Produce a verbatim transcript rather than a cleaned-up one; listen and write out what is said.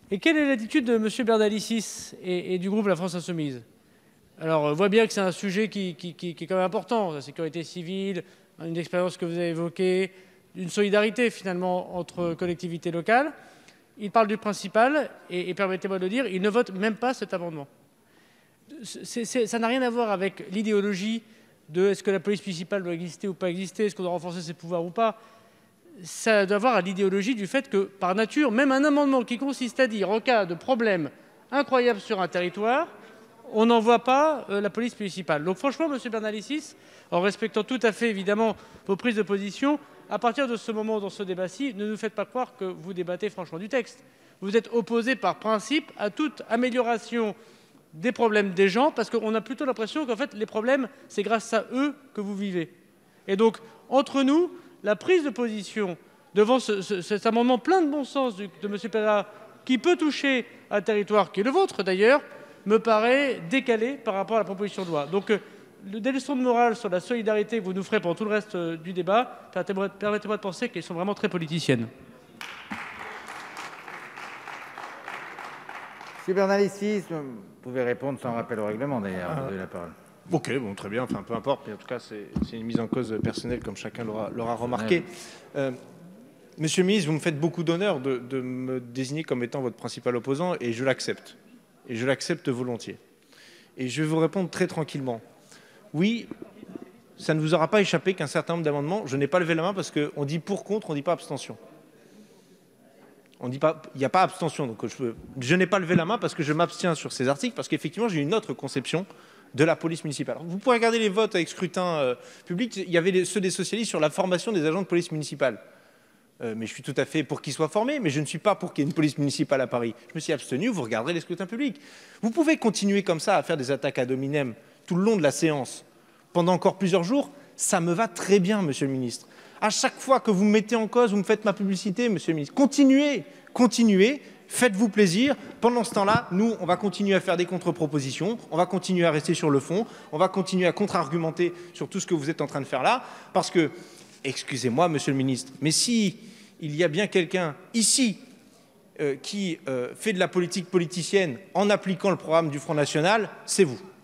Et quelle est l'attitude de M. Bernalicis et, et du groupe La France Insoumise? Alors, on voit bien que c'est un sujet qui, qui, qui, qui est quand même important, la sécurité civile, une expérience que vous avez évoquée, une solidarité finalement entre collectivités locales. Il parle du principal et, et permettez-moi de le dire, il ne vote même pas cet amendement. C'est, c'est, ça n'a rien à voir avec l'idéologie de est-ce que la police municipale doit exister ou pas exister, est-ce qu'on doit renforcer ses pouvoirs ou pas. Ça doit avoir à l'idéologie du fait que, par nature, même un amendement qui consiste à dire, en cas de problème incroyable sur un territoire, on n'envoie pas euh, la police municipale. Donc franchement, M. Bernalicis, en respectant tout à fait évidemment vos prises de position, à partir de ce moment dans ce débat-ci, ne nous faites pas croire que vous débattez franchement du texte. Vous êtes opposé par principe à toute amélioration des problèmes des gens, parce qu'on a plutôt l'impression qu'en fait les problèmes, c'est grâce à eux que vous vivez. Et donc, entre nous, la prise de position devant ce, ce, cet amendement plein de bon sens du, de M. Perra, qui peut toucher un territoire qui est le vôtre d'ailleurs, me paraît décalée par rapport à la proposition de loi. Donc, euh, des leçons de morale sur la solidarité que vous nous ferez pendant tout le reste euh, du débat, permettez-moi permettez-moi de penser qu'elles sont vraiment très politiciennes. Monsieur Bernalicis, vous pouvez répondre sans rappel au règlement d'ailleurs. Vous avez la parole. Ok, bon, très bien, enfin peu importe, mais en tout cas c'est une mise en cause personnelle comme chacun l'aura remarqué. Euh, Monsieur le ministre, vous me faites beaucoup d'honneur de, de me désigner comme étant votre principal opposant et je l'accepte. Et je l'accepte volontiers. Et je vais vous répondre très tranquillement. Oui, ça ne vous aura pas échappé qu'un certain nombre d'amendements, je n'ai pas levé la main parce qu'on dit pour, contre, on ne dit pas abstention. On dit pas, il n'y a pas abstention, donc je, je n'ai pas levé la main parce que je m'abstiens sur ces articles, parce qu'effectivement j'ai une autre conception de la police municipale. Alors, vous pouvez regarder les votes avec scrutin euh, public, il y avait les, ceux des socialistes sur la formation des agents de police municipale. Euh, mais je suis tout à fait pour qu'ils soient formés, mais je ne suis pas pour qu'il y ait une police municipale à Paris. Je me suis abstenu, vous regarderez les scrutins publics. Vous pouvez continuer comme ça à faire des attaques ad hominem tout le long de la séance, pendant encore plusieurs jours, ça me va très bien, monsieur le ministre. À chaque fois que vous me mettez en cause, vous me faites ma publicité, monsieur le ministre. Continuez, continuez, faites-vous plaisir. Pendant ce temps-là, nous, on va continuer à faire des contre-propositions, on va continuer à rester sur le fond, on va continuer à contre-argumenter sur tout ce que vous êtes en train de faire là, parce que, excusez-moi, monsieur le ministre, mais si il y a bien quelqu'un ici euh, qui euh, fait de la politique politicienne en appliquant le programme du Front National, c'est vous.